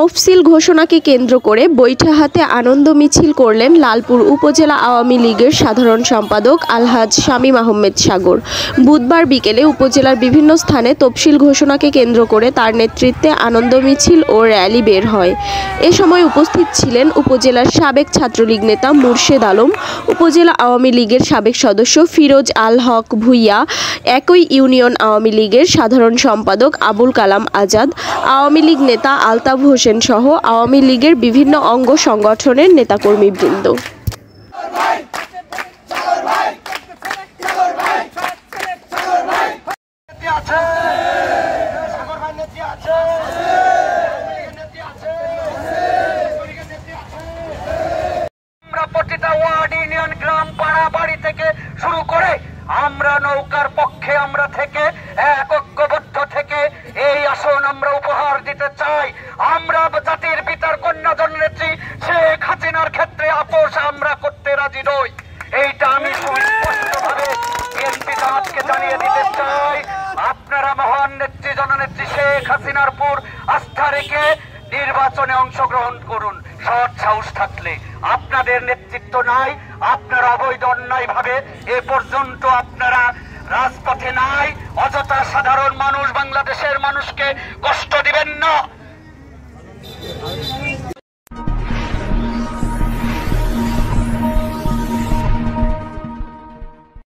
তফসিল ঘোষণাকে কেন্দ্র করে বৈঠাহাতে আনন্দ মিছিল করলেন লালপুর উপজেলা আওয়ামী লীগের সাধারণ সম্পাদক আলহাজ শামীম আহমেদ সাগর। বুধবার বিকেলে উপজেলার বিভিন্ন স্থানে তফসিল ঘোষণাকে কেন্দ্র করে তার নেতৃত্বে আনন্দ মিছিল ও র্যালি বের হয়। এ সময় উপস্থিত ছিলেন উপজেলার সাবেক ছাত্রলীগ নেতা মুর্শেদ আলম, উপজেলা আওয়ামী লীগের সাবেক সদস্য ফিরোজ আল হক ভূঁইয়া, একই ইউনিয়ন আওয়ামী লীগের সাধারণ সম্পাদক আবুল কালাম আজাদ, আওয়ামী লীগ নেতা আলতাফ হোসেন সহ আওয়ামী লীগের বিভিন্ন অঙ্গ সংগঠনের নেতাকর্মীবৃন্দ। প্রতিটা ওয়ার্ড, ইউনিয়ন, গ্রাম, পাড়া, বাড়ি থেকে শুরু করে আমরা নৌকার পক্ষে আমরা থেকে ঐক্যবদ্ধ থেকে এই আসন আমরা উপহার দিতে চাই। আমরা জাতির পিতার কন্যা জন্মেছি, শেখ হাসিনার ক্ষেত্রে আপোষ আমরা করতে রাজি নই। এইটা আমি সুস্পষ্টভাবে বিএনপি জামাতকে জানিয়ে দিতে চাই। আপনারা মহান নেত্রী জননেত্রী শেখ হাসিনার উপর আস্থা রেখে নির্বাচনে অংশগ্রহণ করুন। সৎ সাহস থাকলে আপনাদের নেতৃত্ব নাই, আপনারা অবৈধ অন্যায় ভাবে এ পর্যন্ত আপনারা রাজপথে নাই। অযথা সাধারণ মানুষ, বাংলাদেশের মানুষকে কষ্ট দিবেন না।